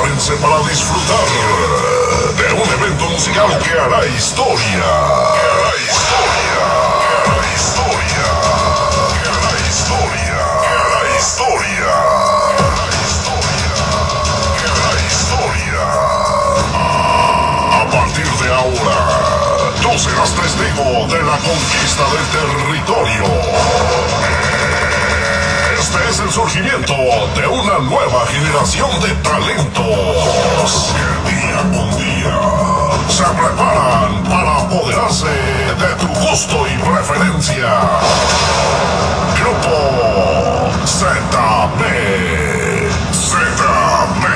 Prepárense para disfrutar de un evento musical que hará historia. Que hará historia. Que hará historia. Que hará historia. Que hará historia. Que hará historia. A partir de ahora, tú serás testigo de la conquista del territorio. Este es el surgimiento de una nueva generación de talentos que día con día se preparan para apoderarse de tu gusto y preferencia. Grupo ZB. ZB.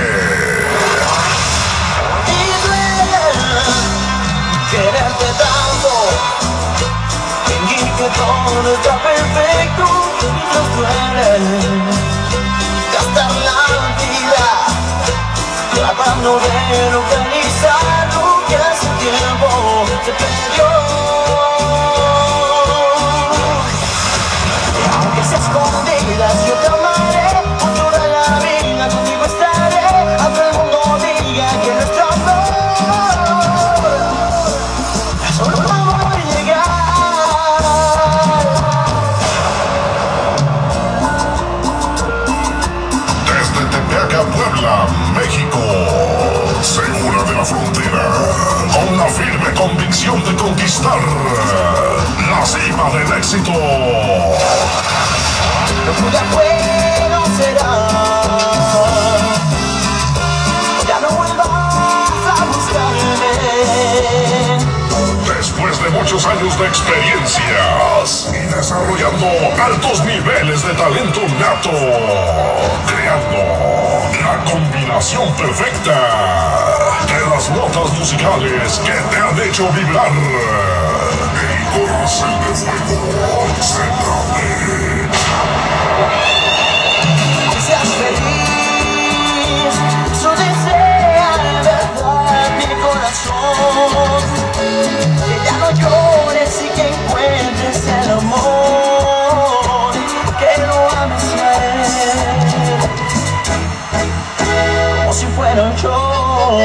Y duele quererte tanto, fingir que todo está perfecto y nos duele gastar la vida tratando de localizar lo que hace tiempo se perdió. Aunque sea escondidas yo te amaré por toda la vida, contigo estaré hasta el mundo diga que nuestro amor solo vamos a llegar. Desde Tepeaca, Puebla, México, segura de la frontera, con la firme convicción de conquistar la cima del éxito. Lo que ya fue no será. Ya no vuelvas a buscarme. Después de muchos años de experiencias y desarrollando altos niveles de talento nato, creando la combinación perfecta de las notas musicales que te han hecho vibrar. El corcel de fuego ZB. Que seas feliz, eso desea en verdad mi corazón. Que ya no llores y que encuentres el amor, que lo ames a él como si fuera yo.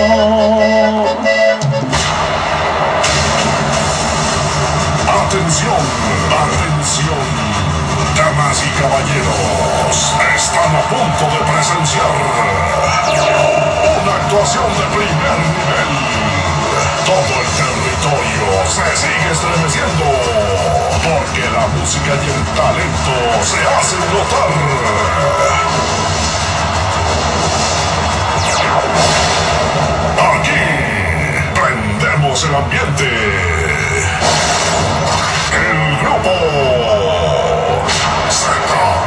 Atención, atención, damas y caballeros, están a punto de presenciar una actuación de primer nivel. Todo el territorio se sigue estremeciendo porque la música y el talento se hacen notar. Aquí prendemos el ambiente. El grupo ZB.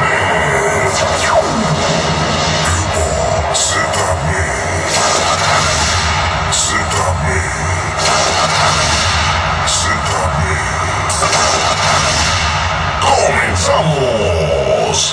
ZB. ZB. ¡Comenzamos!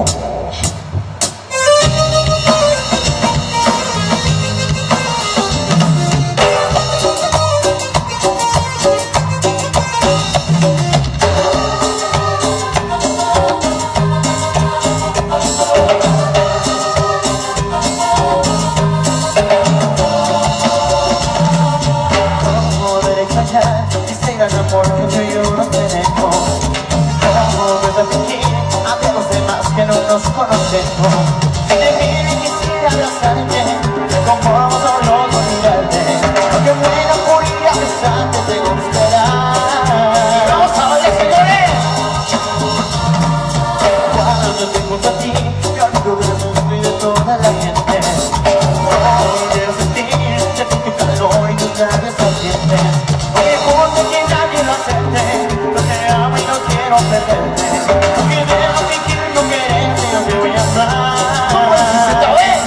Este gran amor que tú y yo no tenemos, vamos a fingir ante los demás que no nos conocemos. De mí quisiera abrazarte, como solo con mirarte, aunque muera por ir a besarte, te gustará. ¡Vamos a bailar, señores! Cuando te junto a ti, me olvido del mundo y de toda la gente. Hoy debo sentir de ti tu calor y tus labios ardientes. No te amo y no quiero perderte. No quiero fingir no quererte, no te voy a amar. ¡Otra vez!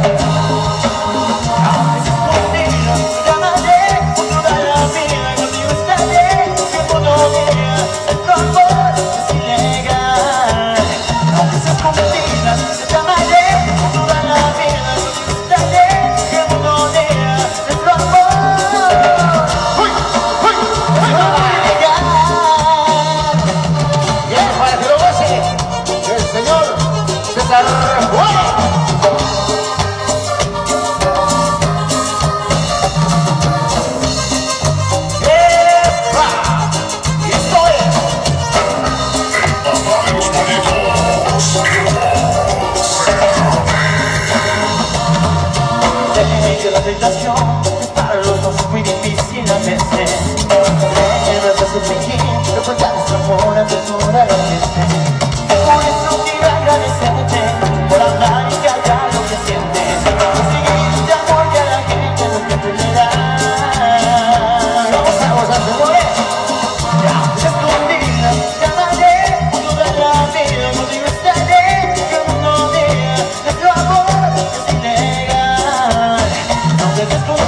Aunque seas contigo, te amaré por toda la vida, contigo estaré. Tiempo no diga, nuestro amor es ilegal. Aunque seas contigo, te amaré por toda la vida, contigo estaré. Tiempo no diga, nuestro amor. César Juárez. ¡Epa! Y esto es el papá de los bonitos. De la tentación para los dos muy difícil a veces. Debes de fingir, recordar nuestro amor ante toda la gente. Por eso quiero agradecerte por hablar y callar lo que sientes. Conseguir de amor que a la gente lo que te le da. Vamos a gozar, señores. Escondida, te amaré toda la vida, contigo estaré. Que el mundo diga nuestro amor es ilegal. Aunque te escondas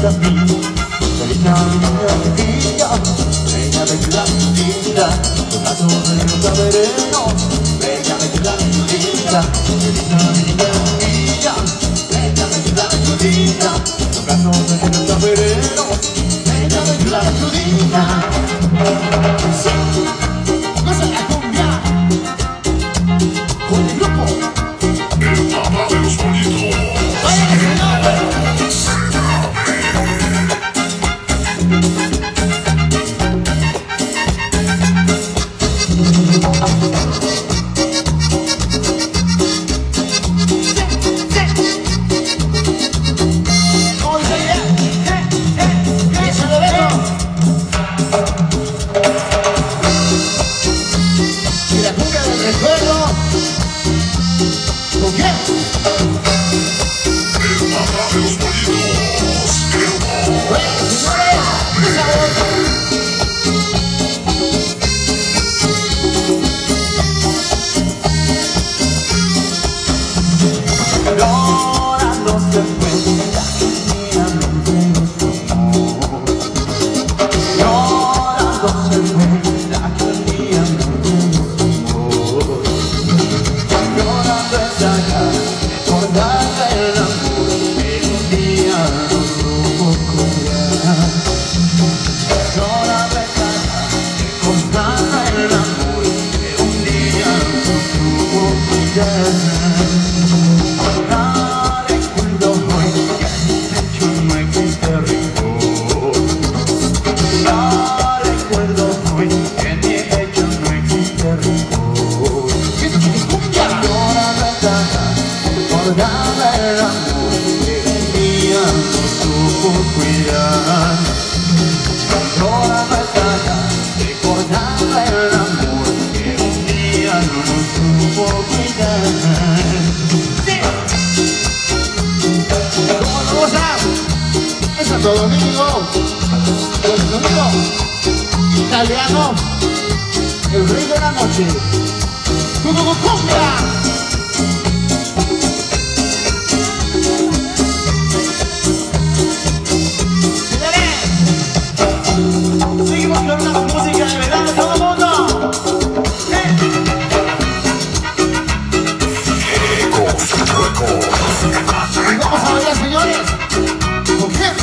a mí. Reina de vida, reina de la vida, con la torre de los taberenos, reina de la vida, reina de la vida, reina de la vida, con la torre de los taberenos, reina de la vida. Cosa la cumbia con el grupo El papá de los bonitos. Italiano, el rey de la noche, cumbia. Seguimos con una música de verano, todo el mundo. Y vamos a bailar, señores. ¿Con quién?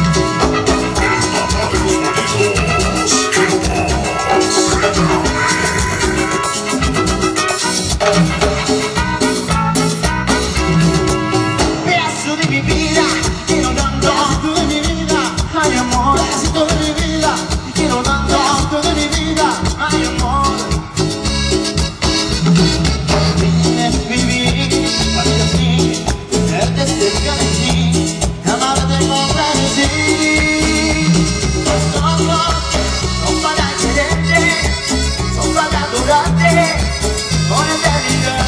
Pedazo de mi vida, quiero tanto. Pedacito de mi vida, ay amor. Pedacito de mi vida, quiero tanto. Pedacito de mi vida, ay amor. Tienes vivir, para así, tenerte cerca de ti, amarte comprender sí. Los ojos son para quererte, son para adorarte, con eternidad.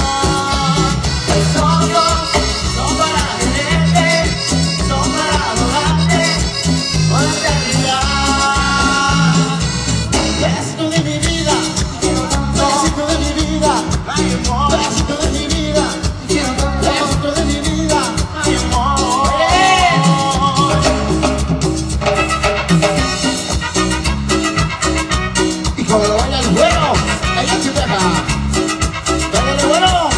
Los ojos son para quererte, son para adorarte, con eternidad. Pedacito de mi vida, quiero tanto. Pedacito de mi vida, ay amor. Pedacito de mi vida, quiero tanto. Pedacito de mi vida, ay amor. Y como lo baila el bueno, ella se deja. Baila el bueno.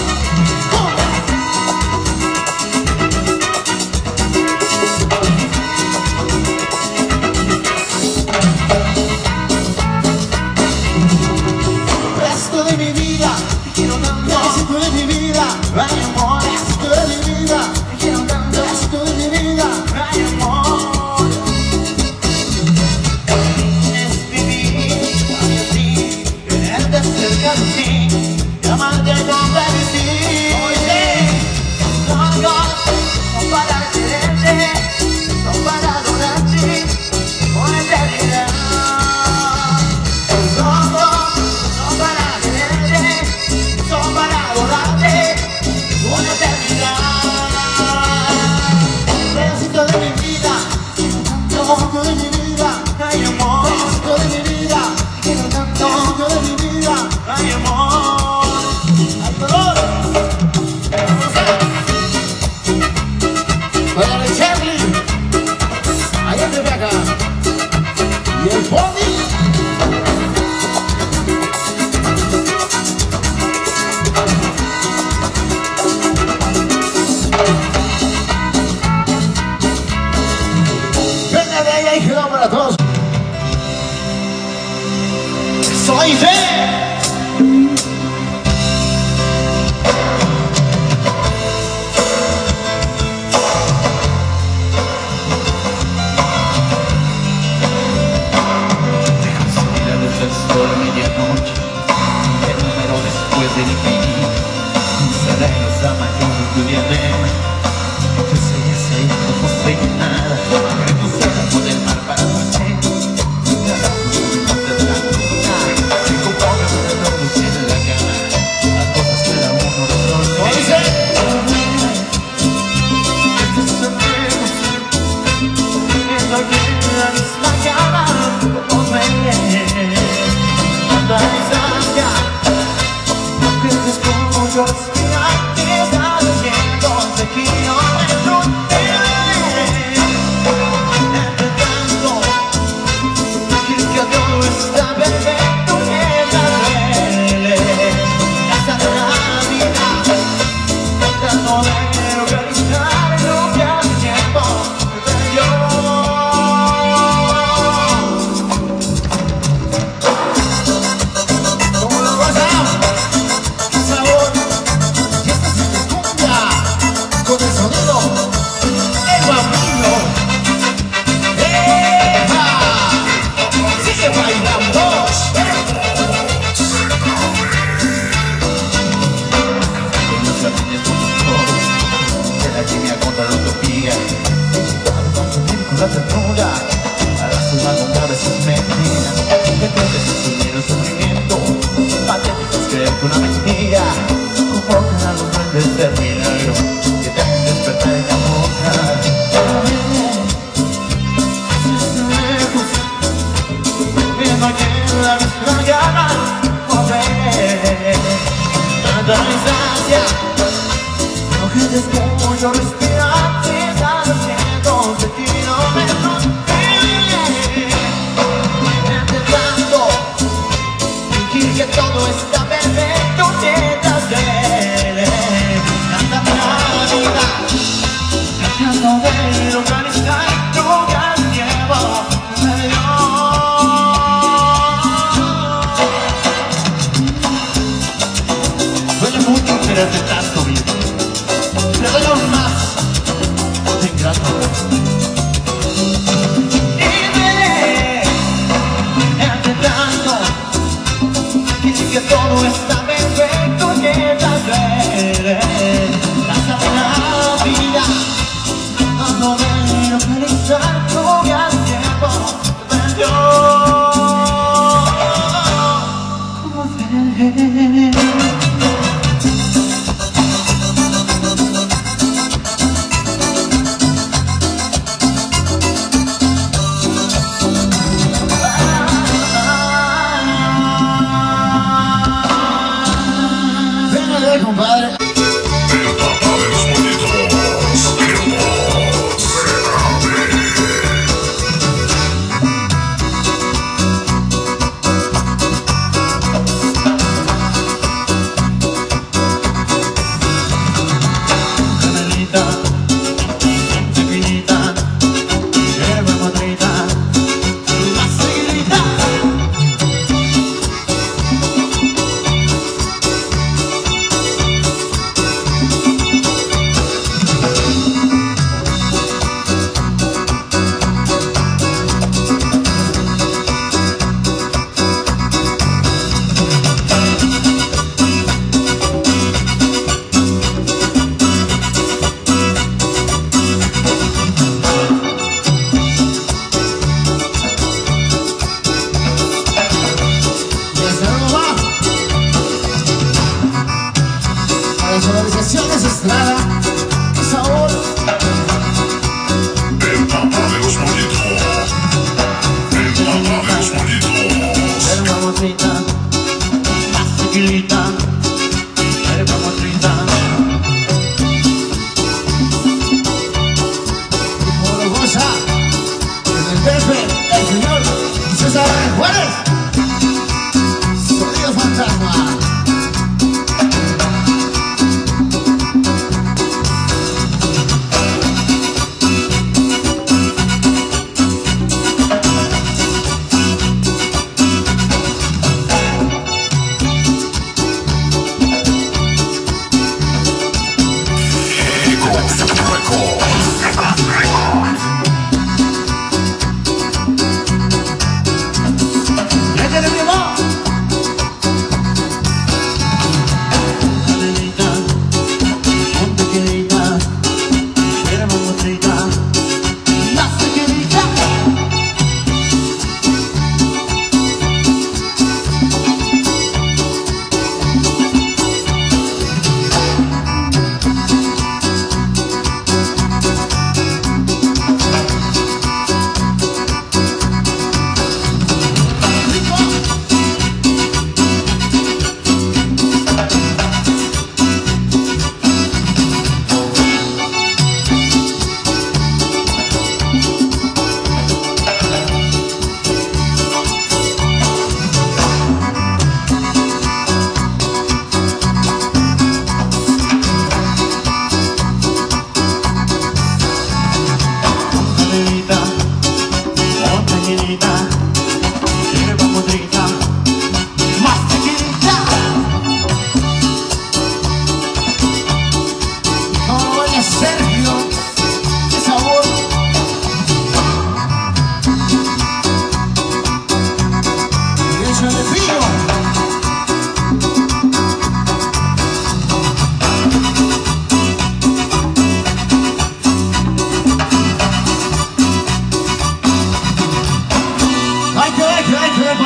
Pedacito de mi vida, quiero tanto. Pedacito de mi vida, ay amor. Pedacito de mi vida, quiero tanto. Pedacito de mi vida, ay amor. Tienes vivir, para así, tenerte cerca de ti, amarte comprender sí. Los ojos son para quererte, son para adorarte, con eternidad. Los ojos son para quererte, son para adorarte, con eternidad. Pedacito de mi vida, pedacito de mi vida, ay amor. Pedacito de mi vida, quiero tanto. Pedacito de mi vida, ay amor. Ay dolor. Vamos a Charlie. Excitado con confundir con la ternura, a la suma con cabezas mentiras. Que puedes asumir el sufrimiento, patético es creer que una mentira convoca a los duendes del milagro que te hacen despertar en la boca. Viendo aquí en la misma llama, volver tanta distancia. No quedes mucho respirar, quizás a cientos de kilómetros. Intentando fingir que todo está perfecto mientras duele tanta vida, tratando de localizar tu gran tiempo. Sueño mucho quererte tanto bien, le doy aún más de ingrato. Y veré, intentando fingir que todo está perfecto mientras duele tanta vida.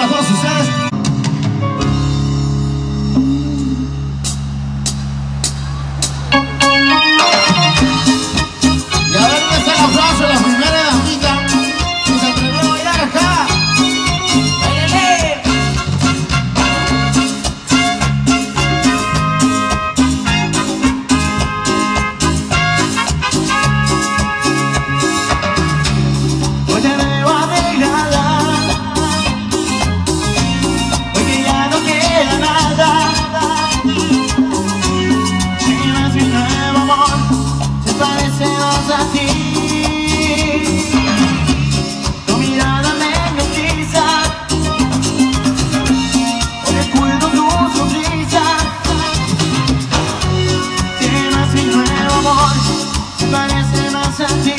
para todos ustedes. Y a ver dónde está el aplauso de la primera damita que se atrevió a bailar acá. Hoy te veo arreglada, hoy que ya no queda nada. Llevas mi nuevo amor, se parece más a ti. Tu mirada me hipnotiza, hoy recuerdo tu sonrisa. Llevas mi nuevo amor, se parece más a ti.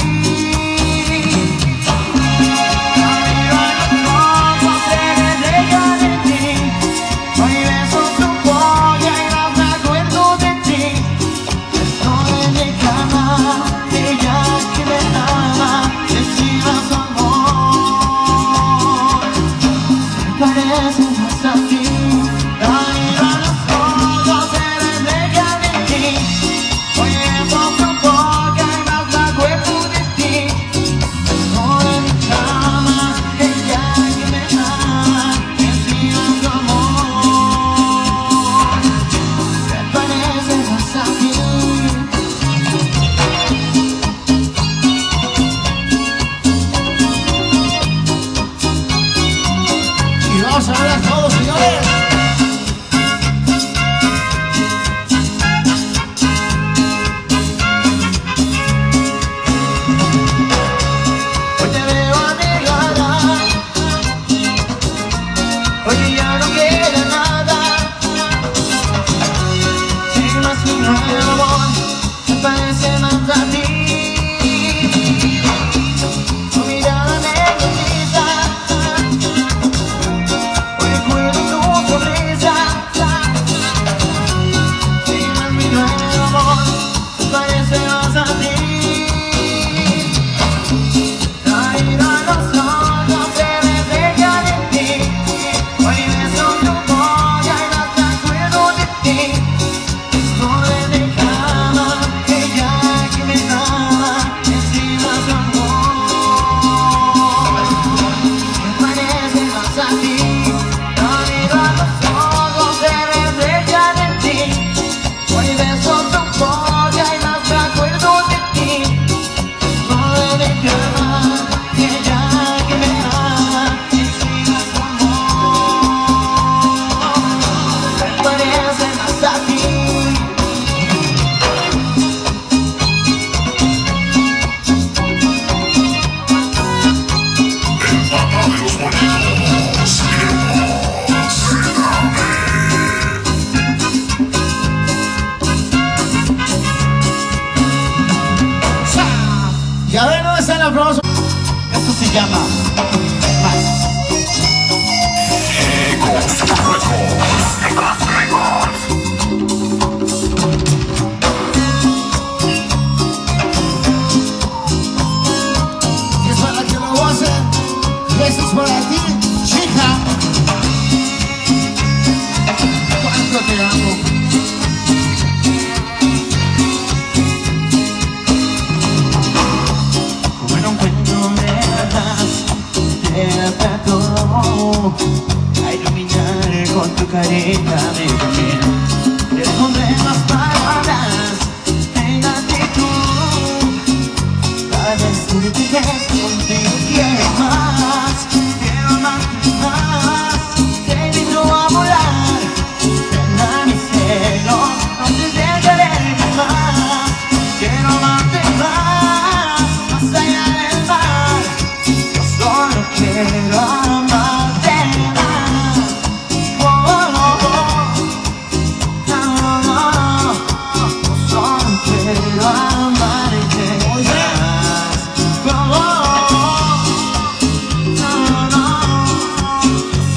Vamos a ver a todos, señores. Hoy te veo arreglada, hoy que ya no queda nada. Llevas mi nuevo amor, me parece más a ti. Tu mirada me hipnotiza, hoy recuerdo tu sonrisa. Llevas mi nuevo amor, me parece más a ti. Traído a los ojos se reflejan en ti. Hoy beso tu boca y más me acuerdo de ti. Estoy en mi cama, ella que me daba encima su amor. Me parece más a ti. Traído a los ojos se reflejan en ti. Hoy beso tu boca y más me acuerdo de ti. Estoy en mi cama, ella que me ama encima su amor. Me parece más a ti. El papá de los bonitos, Y a ver dónde está el aplauso. Esto se llama Más. Ecos Records. Y es para que lo gocen. Y esto es para ti, chica. Cuánto te amo. Como en un cuento de hadas, te atrapó a iluminar con tu carita de camino. Te pondré más palabras en actitud para decirte que contigo quiero más, quiero amarte más. Te invito a volar, ven a mi cielo, no te dejaré jamás. Quiero amarte más allá del mar. Yo solo quiero amarte más. Oh, oh, oh. No, no, no. Yo solo quiero amarte más. Oh, oh, oh. No, no, no.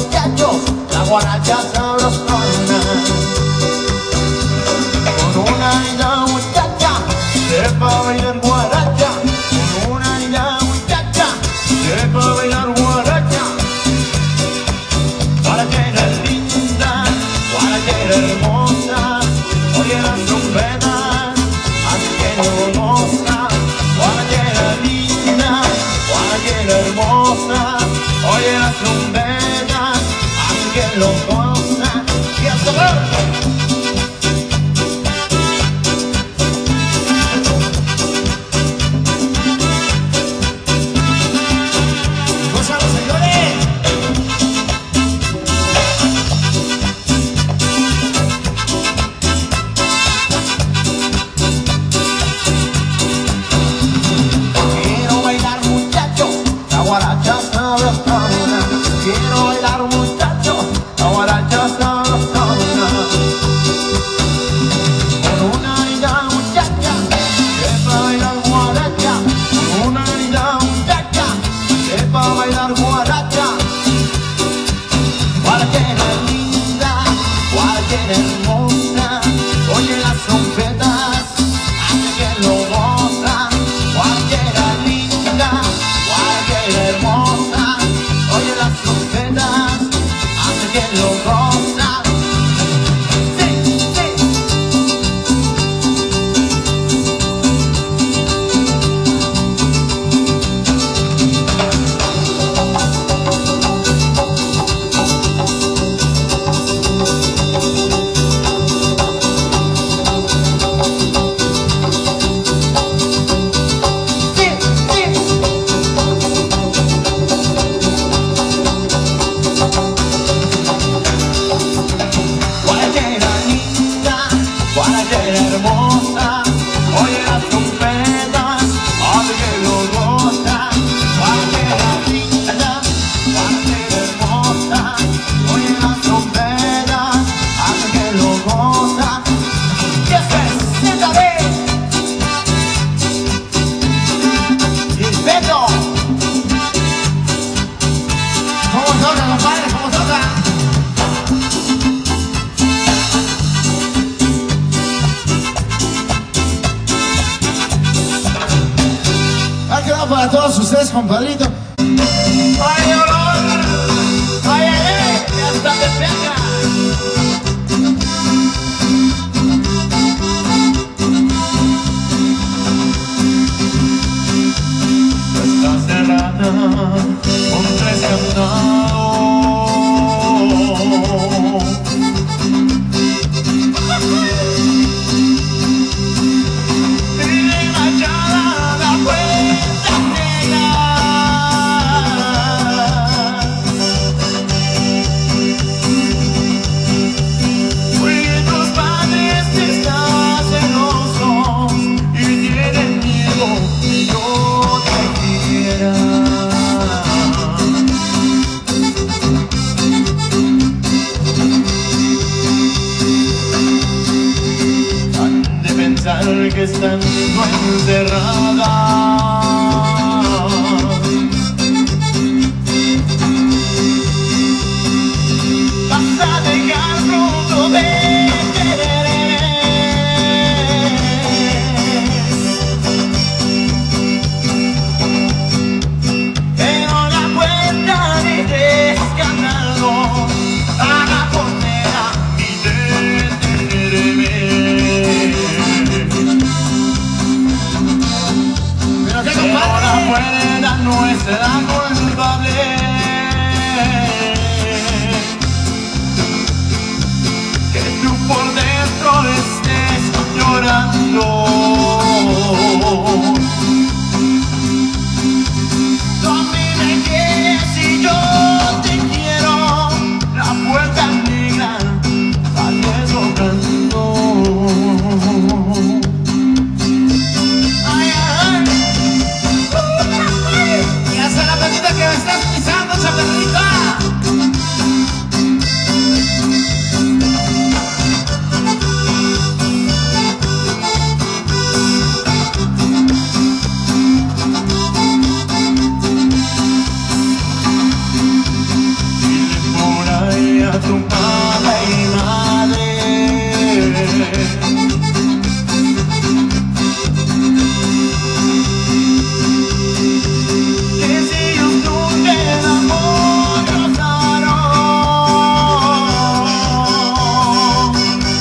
muchachos, la guaracha sabrosona. Con una linda muchacha, sepa bailar guaracha. Con una linda muchacha, sepa bailar guaracha. Guarachera linda, guarachera hermosa, oye las trompetas, así que lo goza. Guarachera linda, guarachera hermosa, oye las trompetas, así que lo goza. Y hasta luego. Quiero bailar muchacho, la guaracha sabrosona. Con una linda muchacha, sepa bailar guaracha. Con una linda muchacha, sepa bailar guaracha. Guarachera linda, guarachera hermosa, oye las trompetas, hace que lo goza. Guarachera linda, guarachera hermosa, oye las trompetas, hace que lo goza. Sí, sí. Guarachera hermosa, oye las trompetas, hace que lo goza. Guarachera linda, guarachera hermosa, oye las trompetas, hace que lo goza. Y eso es, siéntate. Y respeto. ¿Cómo toca, compadre? ¿Cómo toca? Para todos ustedes, compadrito. ¡Ay, olor! ¡Ay, ay! ¡Ya está de pega! Está cerrada con 3 candados. Que están encerradas, vas a dejar pronto de querer, pero la cuenta de escándalo a la condena y detenerme. a tu padre y madre. Que si ellos nunca el amor rozaron,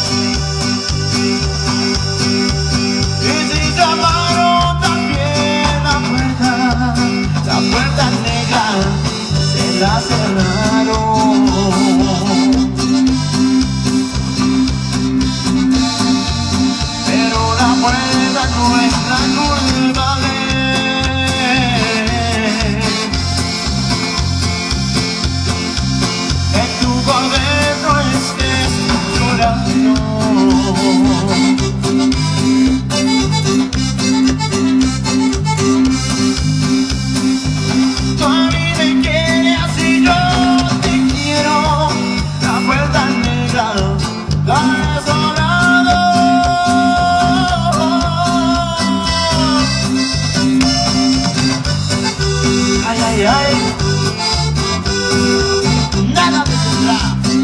y si te amaron también la puerta negra se la cerraron. Pero la puerta no es la culpable. En tu por dentro estés llorando. Tú a mí me quieres y yo te quiero. La puerta negra la he cerrado. Ay, ay, ay. Nada me tendrá.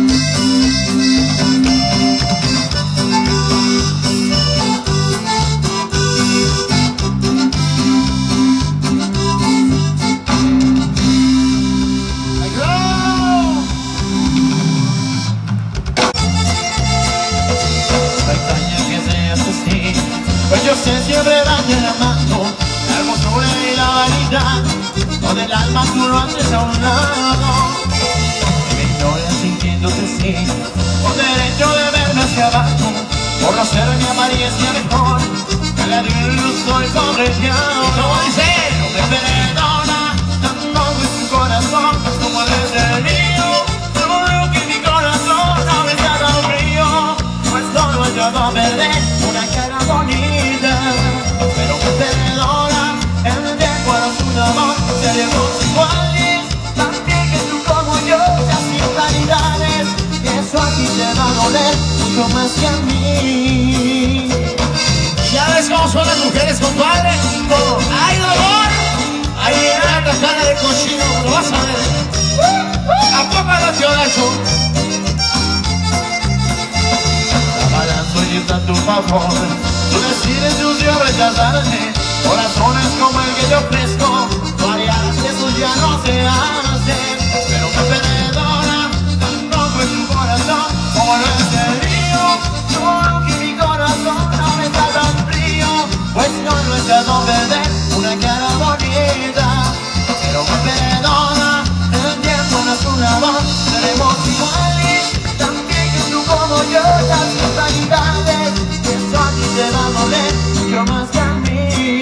Pues yo sé siempre daña la mano, la hermosura y la vanidad, con el alma tú lo haces a un lado. Y me ignoras sintiéndote así, con derecho de verme hacia abajo, por no ser mi apariencia mejor, que la de un luz soy corregiado. Como dice, no me perdona, tampoco es tu corazón, como el del mío, seguro que mi corazón no me está tan frío, pues solo yo no perder una cara bonita, pero me perdona, el tiempo era su amor, seremos iguales, también que tú como yo, las singularidades, y eso a ti te va a doler mucho más que a mí. ¿Ya ves cómo son las mujeres, compadre? ¡Ay, dolor! Ahí era la cara de cochino, lo vas a ver. ¿A poco no te eso? Y está a tu favor, tú decides yo rechazarme, corazones como el que yo ofrezco, varias de esos ya no se hacen, pero me perdona, tampoco es tu corazón, como no es el mío, seguro que mi corazón no me está tan frío, pues no he echado a perder una cara bonita, pero me perdona, el tiempo no es un amor, seremos iguales, también que tú como yo, las rivalidades, que eso a ti te va a doler mucho más que a mí.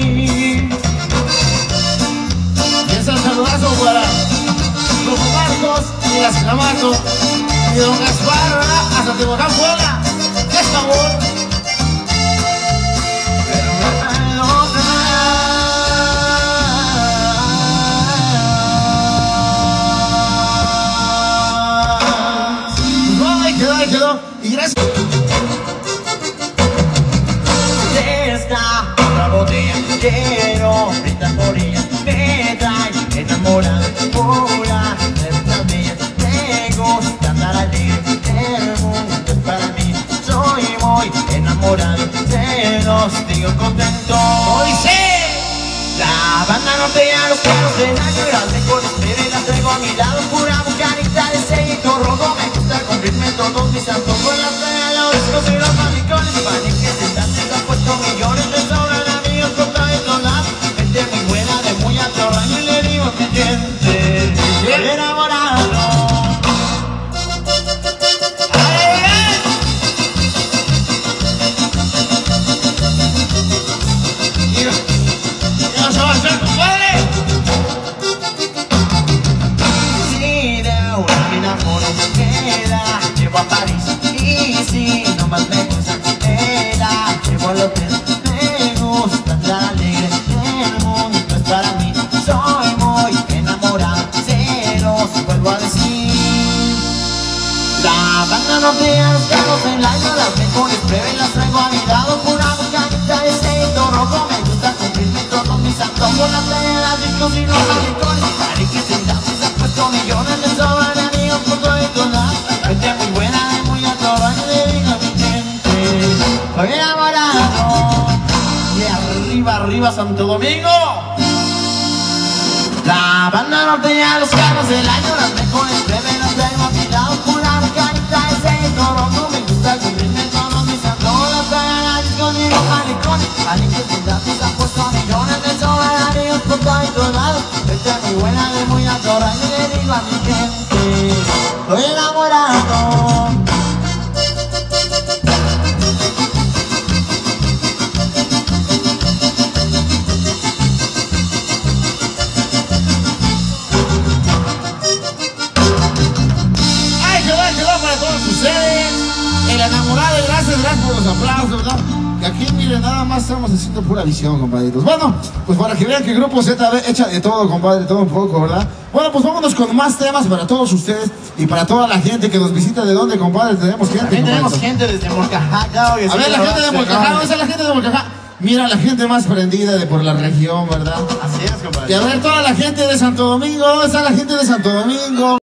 Y ese saludazo para los Marcos y las Clamato y don Gaspar, ¿verdad? Hasta Tehuacán, Puebla. ¡Qué sabor! Pero me perdona. No, ahí quedó. Y gracias. Esta otra botella quiero brindar por ella, me trae enamorada, pura, esta bella, me gusta andar alegre, el mundo es para mí, soy muy enamorado, se los digo contento. Hoy sé, la banda norteña, los perros del año y las mejores bebés las traigo a mi lado, pura bucanita de sellito rojo, me gusta cumplirme todos mis antojos, las traigo a los discos y los manicones, para que se están puesto millones de sobran amigos por todos lados, gente muy buena de muy alto rango y le digo que gente enamorado. ¿Ya se va a hacer, compadre? Si de una me enamoro, me la llevo a París, y si no más me gusta, me la llevo al hotel. Me gusta andar alegre, el mundo es para mí, soy muy enamorado, se los vuelvo a decir. La banda norteña, los carros en la isla, las mejores pruebas las traigo a mi lado, pura bucanita de sellito rojo, me gusta cumplirme todos mis antojos, las traigo las discos y los rincones, para que se da, se han puesto millones de sobran amigos por todos lados. Santo Domingo. La banda norteña, los carros del año, las mejores plebes, las tengo afilados con la carita de seis toronto. Me gusta cubrirme todos mis antojas, para conmigo malicones. Alientes de datos han puesto millones de solidarios por todos lados. Esta es muy buena, es muy atorada y le digo a mi gente, estoy enamorado. El enamorado, gracias por los aplausos, ¿verdad? Que aquí, miren, nada más estamos haciendo pura visión, compadritos. Bueno, pues para que vean que el Grupo ZB echa de todo, compadre, todo un poco, ¿verdad? Bueno, pues vámonos con más temas para todos ustedes y para toda la gente que nos visita. ¿De dónde, compadre? Tenemos gente. También tenemos gente desde Molcajá. A ver, la gente de Molcajá, ¿dónde está la gente de Molcajá? Mira, la gente más prendida de por la región, ¿verdad? Así es, compadre. Y a ver, toda la gente de Santo Domingo, ¿dónde está la gente de Santo Domingo?